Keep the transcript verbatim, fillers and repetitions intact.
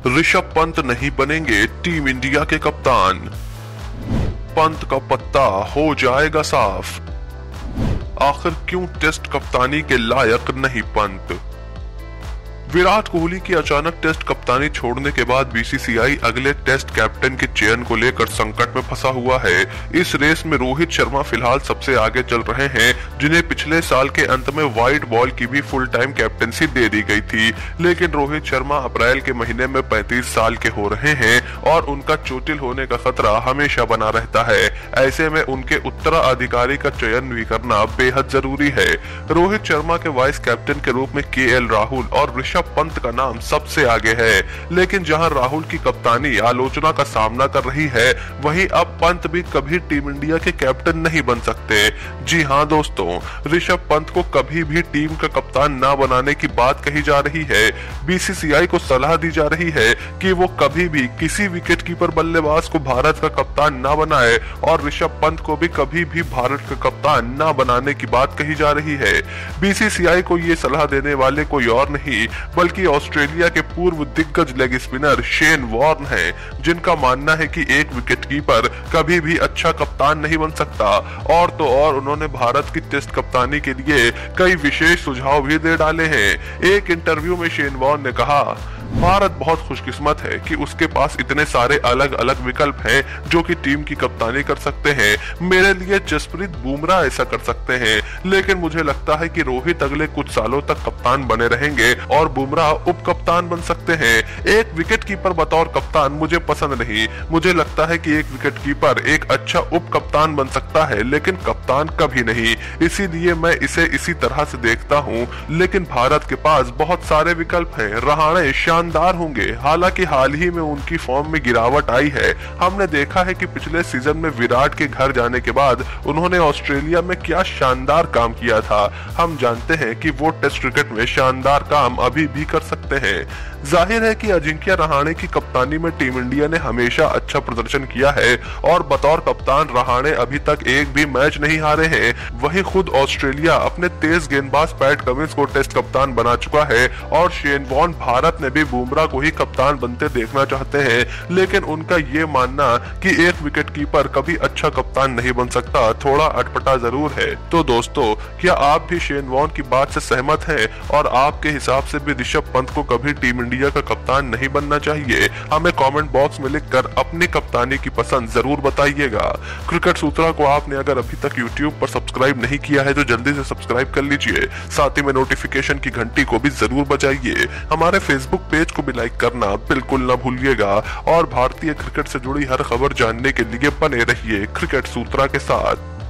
ऋषभ पंत नहीं बनेंगे team India के कप्तान। पंत का पत्ता हो जाएगा साफ। आखिर क्यों टेस्ट कप्तानी के लायक नहीं पंत। विराट कोहली की अचानक टेस्ट कप्तानी छोड़ने के बाद बीसीसीआई अगले टेस्ट कैप्टन के चयन को लेकर संकट में फंसा हुआ है। इस रेस में रोहित शर्मा फिलहाल सबसे आगे चल रहे हैं, जिन्हें पिछले साल के अंत में व्हाइट बॉल की भी फुल टाइम कैप्टनसी दे दी गई थी। लेकिन रोहित शर्मा अप्रैल के महीने में पैंतीस साल के हो रहे हैं और उनका चोटिल होने का खतरा हमेशा बना रहता है। ऐसे में उनके उत्तराधिकारी का चयन भी करना बेहद जरूरी है। रोहित शर्मा के वाइस कैप्टन के रूप में के एल राहुल और ऋषभ पंत का नाम सबसे आगे है, लेकिन जहां राहुल की कप्तानी आलोचना का सामना कर रही है, वहीं अब पंत भी कभी टीम इंडिया के कैप्टन नहीं बन सकते। जी हां दोस्तों, ऋषभ पंत को कभी भी टीम का कप्तान ना बनाने की बात कही जा रही है। बीसीसीआई को सलाह दी जा रही है कि वो कभी भी किसी विकेटकीपर बल्लेबाज को भारत का कप्तान ना बनाए और ऋषभ पंत को भी कभी भी भारत का कप्तान ना बनाने की बात कही जा रही है। बीसीसीआई को ये सलाह देने वाले कोई और नहीं बल्कि ऑस्ट्रेलिया के पूर्व दिग्गज लेग स्पिनर शेन वॉर्न हैं, जिनका मानना है कि एक विकेटकीपर कभी भी अच्छा कप्तान नहीं बन सकता। और तो और उन्होंने भारत की टेस्ट कप्तानी के लिए कई विशेष सुझाव भी दे डाले हैं। एक इंटरव्यू में शेन वॉर्न ने कहा, भारत बहुत खुशकिस्मत है कि उसके पास इतने सारे अलग अलग विकल्प हैं जो कि टीम की कप्तानी कर सकते हैं। मेरे लिए जसप्रीत बुमराह ऐसा कर सकते हैं, लेकिन मुझे लगता है कि रोहित अगले कुछ सालों तक कप्तान बने रहेंगे और बुमराह उप कप्तान बन सकते हैं। एक विकेट कीपर बतौर कप्तान मुझे पसंद नहीं। मुझे लगता है कि एक विकेट कीपर एक अच्छा उप कप्तान बन सकता है, लेकिन कप्तान कभी नहीं। इसीलिए मैं इसे इसी तरह से देखता हूँ। लेकिन भारत के पास बहुत सारे विकल्प हैं। रहाणे शानदार होंगे। हालांकि हाल ही में उनकी फॉर्म में गिरावट आई है। हमने देखा है कि पिछले सीजन में विराट के घर जाने के बाद उन्होंने ऑस्ट्रेलिया में क्या शानदार काम किया था। हम जानते हैं कि वो टेस्ट क्रिकेट में शानदार काम अभी भी कर सकते हैं। जाहिर है कि अजिंक्य रहाणे की कप्तानी में टीम इंडिया ने हमेशा अच्छा प्रदर्शन किया है और बतौर कप्तान रहाणे अभी तक एक भी मैच नहीं हारे हैं। वहीं खुद ऑस्ट्रेलिया अपने तेज गेंदबाज पैट कमिंस को टेस्ट कप्तान बना चुका है और शेन वॉर्न भारत ने भी बुमराह को ही कप्तान बनते देखना चाहते हैं। लेकिन उनका ये मानना कि एक विकेटकीपर कभी अच्छा कप्तान नहीं बन सकता थोड़ा अटपटा जरूर है। तो दोस्तों, क्या आप भी शेन वॉर्न की बात से सहमत हैं और आपके हिसाब से भी ऋषभ पंत को कभी टीम इंडिया का कप्तान नहीं बनना चाहिए? हमें कमेंट बॉक्स में लिखकर अपनी कप्तानी की पसंद जरूर बताइएगा। क्रिकेट सूत्रा को आपने अगर अभी तक यूट्यूब पर सब्सक्राइब नहीं किया है तो जल्दी से सब्सक्राइब कर लीजिए। साथ ही में नोटिफिकेशन की घंटी को भी जरूर बजाइए। हमारे फेसबुक पेज को भी लाइक करना बिल्कुल न भूलिएगा और भारतीय क्रिकेट से जुड़ी हर खबर जानने के लिए बने रहिए क्रिकेट सूत्रा के साथ।